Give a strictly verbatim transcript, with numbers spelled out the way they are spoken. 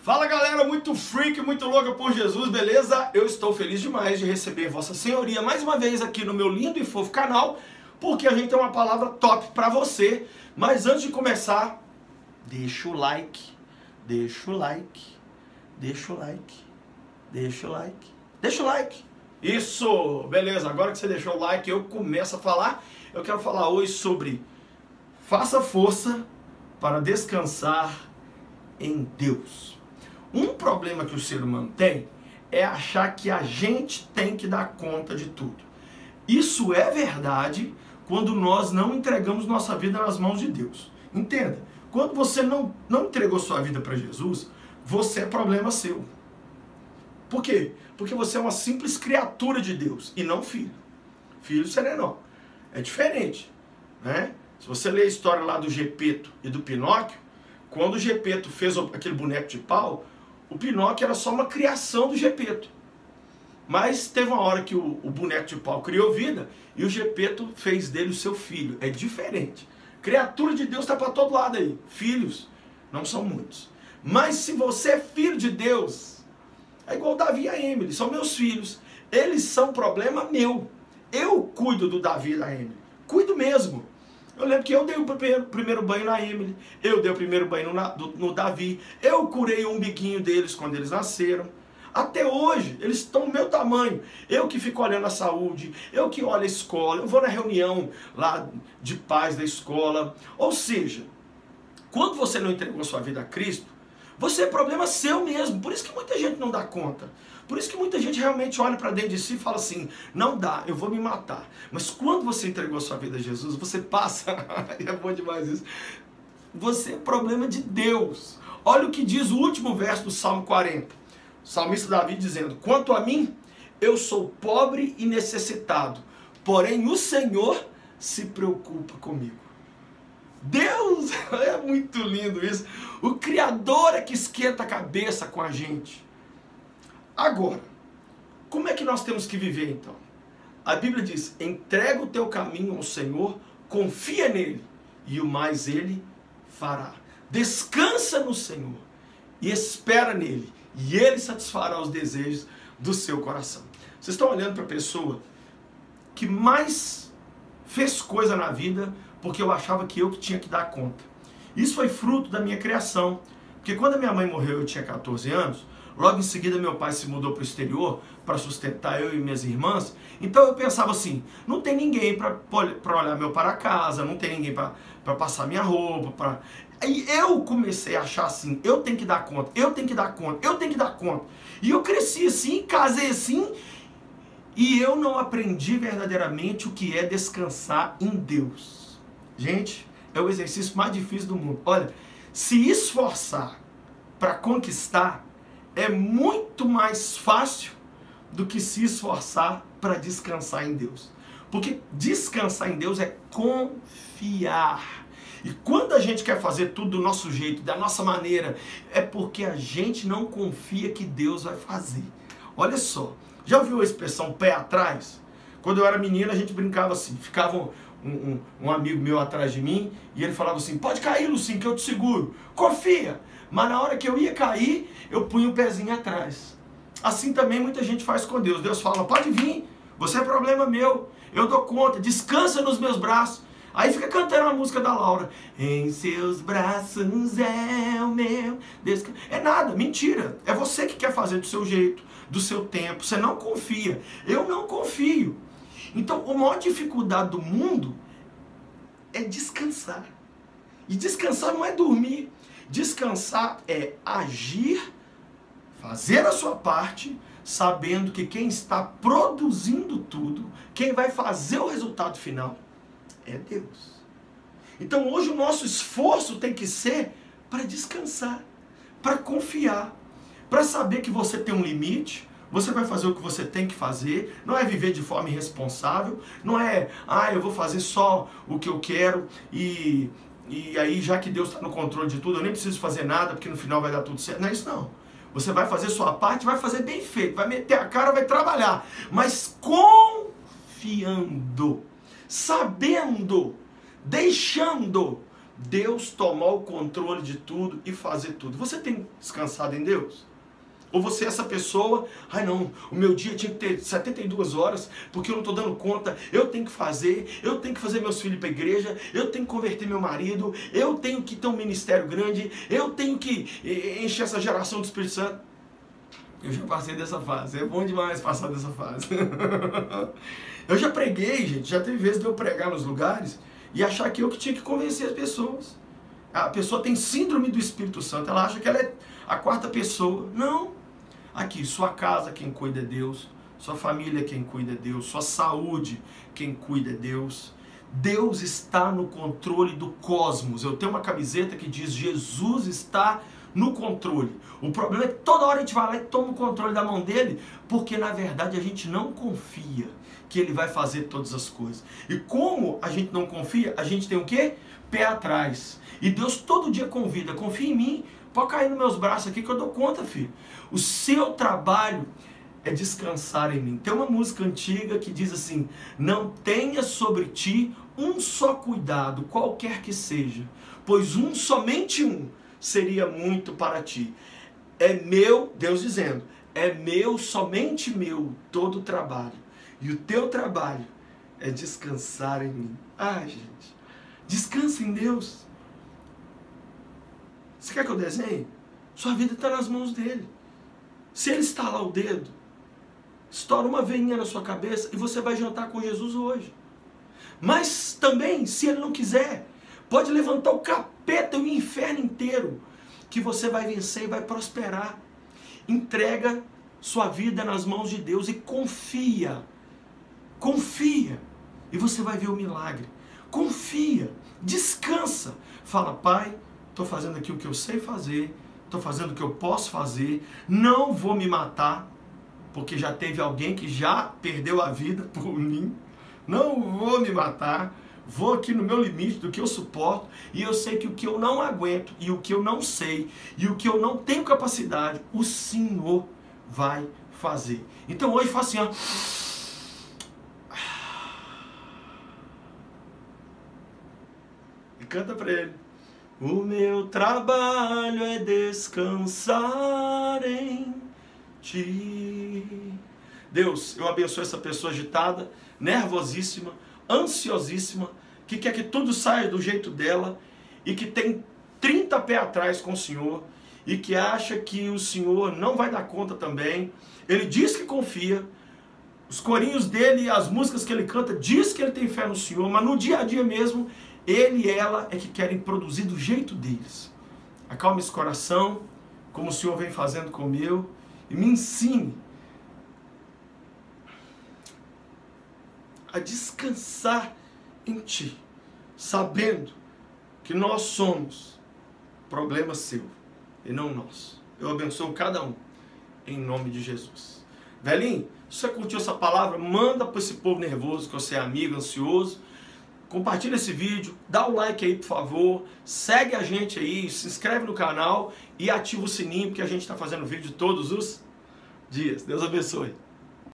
Fala galera, muito freak, muito louca por Jesus, beleza? Eu estou feliz demais de receber Vossa Senhoria mais uma vez aqui no meu lindo e fofo canal, porque a gente tem uma palavra top pra você. Mas antes de começar, deixa o like, deixa o like, deixa o like, deixa o like, deixa o like. Isso, beleza, agora que você deixou o like, eu começo a falar. Eu quero falar hoje sobre faça força para descansar em Deus. Um problema que o ser humano tem é achar que a gente tem que dar conta de tudo. Isso é verdade quando nós não entregamos nossa vida nas mãos de Deus. Entenda, quando você não, não entregou sua vida para Jesus, você é problema seu. Por quê? Porque você é uma simples criatura de Deus e não filho. Filho sereno. É diferente, né? Se você ler a história lá do Gepeto e do Pinóquio, quando o Gepeto fez aquele boneco de pau, o Pinóquio era só uma criação do Gepeto. Mas teve uma hora que o, o boneco de pau criou vida e o Gepeto fez dele o seu filho. É diferente. Criatura de Deus está para todo lado aí. Filhos não são muitos. Mas se você é filho de Deus, é igual Davi e a Emily, são meus filhos. Eles são problema meu. Eu cuido do Davi e da Emily. Cuido mesmo. Eu lembro que eu dei o primeiro, primeiro banho na Emily, eu dei o primeiro banho no, no, no Davi, eu curei o umbiguinho deles quando eles nasceram. Até hoje, eles estão do meu tamanho. Eu que fico olhando a saúde, eu que olho a escola, eu vou na reunião lá de pais da escola. Ou seja, quando você não entregou sua vida a Cristo, você é problema seu mesmo. Por isso que muita gente não dá conta. Por isso que muita gente realmente olha para dentro de si e fala assim, não dá, eu vou me matar. Mas quando você entregou sua vida a Jesus, você passa, é bom demais isso, você é problema de Deus. Olha o que diz o último verso do Salmo quarenta. O salmista Davi dizendo, quanto a mim, eu sou pobre e necessitado, porém o Senhor se preocupa comigo. Deus, é muito lindo isso. O Criador é que esquenta a cabeça com a gente. Agora, como é que nós temos que viver então? A Bíblia diz, entrega o teu caminho ao Senhor, confia nele, e o mais ele fará. Descansa no Senhor e espera nele, e ele satisfará os desejos do seu coração. Vocês estão olhando para a pessoa que mais fez coisa na vida porque eu achava que eu que tinha que dar conta. Isso foi fruto da minha criação. Porque quando a minha mãe morreu, eu tinha quatorze anos, logo em seguida meu pai se mudou para o exterior para sustentar eu e minhas irmãs. Então eu pensava assim, não tem ninguém para olhar meu para casa, não tem ninguém para passar minha roupa. Pra... Aí eu comecei a achar assim, eu tenho que dar conta, eu tenho que dar conta, eu tenho que dar conta. E eu cresci assim, casei assim, e eu não aprendi verdadeiramente o que é descansar em Deus. Gente, é o exercício mais difícil do mundo. Olha, se esforçar para conquistar é muito mais fácil do que se esforçar para descansar em Deus. Porque descansar em Deus é confiar. E quando a gente quer fazer tudo do nosso jeito, da nossa maneira, é porque a gente não confia que Deus vai fazer. Olha só, já ouviu a expressão pé atrás? Quando eu era menino, a gente brincava assim, ficava um, um, um amigo meu atrás de mim, e ele falava assim, pode cair, Lucinho, que eu te seguro, confia. Mas na hora que eu ia cair, eu punha o pezinho atrás. Assim também muita gente faz com Deus. Deus fala, pode vir, você é problema meu, eu dou conta, descansa nos meus braços. Aí fica cantando a música da Laura. Em seus braços é o meu descanso. É nada, mentira. É você que quer fazer do seu jeito, do seu tempo. Você não confia. Eu não confio. Então, a maior dificuldade do mundo é descansar. E descansar não é dormir. Descansar é agir, fazer a sua parte, sabendo que quem está produzindo tudo, quem vai fazer o resultado final, é Deus. Então hoje o nosso esforço tem que ser para descansar, para confiar, para saber que você tem um limite, você vai fazer o que você tem que fazer, não é viver de forma irresponsável, não é, ah, eu vou fazer só o que eu quero e, e aí já que Deus está no controle de tudo, eu nem preciso fazer nada porque no final vai dar tudo certo. Não é isso não. Você vai fazer sua parte, vai fazer bem feito, vai meter a cara, vai trabalhar, mas confiando, sabendo, deixando Deus tomar o controle de tudo e fazer tudo. Você tem descansado em Deus? Ou você é essa pessoa, ai não, o meu dia tinha que ter setenta e duas horas, porque eu não estou dando conta, eu tenho que fazer, eu tenho que fazer meus filhos para a igreja, eu tenho que converter meu marido, eu tenho que ter um ministério grande, eu tenho que encher essa geração do Espírito Santo. Eu já passei dessa fase, é bom demais passar dessa fase. Eu já preguei, gente, já teve vezes de eu pregar nos lugares e achar que eu que tinha que convencer as pessoas. A pessoa tem síndrome do Espírito Santo, ela acha que ela é a quarta pessoa. Não. Aqui, sua casa quem cuida é Deus, sua família quem cuida é Deus, sua saúde quem cuida é Deus. Deus está no controle do cosmos. Eu tenho uma camiseta que diz Jesus está no controle. O problema é que toda hora a gente vai lá e toma o controle da mão dele, porque na verdade a gente não confia que ele vai fazer todas as coisas. E como a gente não confia, a gente tem o quê? Pé atrás. E Deus todo dia convida, confia em mim, pode cair nos meus braços aqui que eu dou conta, filho. O seu trabalho é descansar em mim. Tem uma música antiga que diz assim: não tenha sobre ti um só cuidado, qualquer que seja, pois um, somente um, seria muito para ti. É meu, Deus dizendo, é meu, somente meu, todo o trabalho. E o teu trabalho é descansar em mim. Ah, gente, descansa em Deus. Você quer que eu desenhe? Sua vida está nas mãos dele. Se ele estalar o dedo, estoura uma veinha na sua cabeça e você vai jantar com Jesus hoje. Mas também, se ele não quiser, pode levantar o capeta e o inferno inteiro, que você vai vencer e vai prosperar. Entrega sua vida nas mãos de Deus e confia. Confia. E você vai ver o milagre. Confia. Descansa. Fala: Pai, estou fazendo aqui o que eu sei fazer, estou fazendo o que eu posso fazer, não vou me matar, porque já teve alguém que já perdeu a vida por mim, não vou me matar, vou aqui no meu limite do que eu suporto, e eu sei que o que eu não aguento, e o que eu não sei, e o que eu não tenho capacidade, o Senhor vai fazer. Então hoje faz assim, ó. E canta para ele. O meu trabalho é descansar em ti. Deus, eu abençoo essa pessoa agitada, nervosíssima, ansiosíssima, que quer que tudo saia do jeito dela e que tem trinta pés atrás com o Senhor e que acha que o Senhor não vai dar conta também. Ele diz que confia, os corinhos dele e as músicas que ele canta diz que ele tem fé no Senhor, mas no dia a dia mesmo, ele e ela é que querem produzir do jeito deles. Acalme esse coração, como o Senhor vem fazendo com o meu, e me ensine a descansar em Ti, sabendo que nós somos problema seu e não nosso. Eu abençoo cada um, em nome de Jesus. Velhinho, se você curtiu essa palavra, manda para esse povo nervoso, que você é amigo, ansioso. Compartilha esse vídeo, dá o like aí, por favor, segue a gente aí, se inscreve no canal e ativa o sininho, porque a gente está fazendo vídeo todos os dias. Deus abençoe.